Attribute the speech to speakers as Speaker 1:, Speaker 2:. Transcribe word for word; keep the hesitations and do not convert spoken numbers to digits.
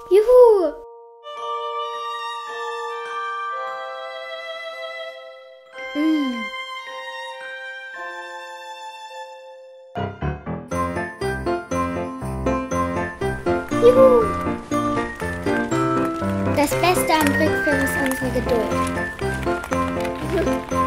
Speaker 1: Juhu! Mm. Juhu! Das Beste am Brickfilm ist unsere Geduld.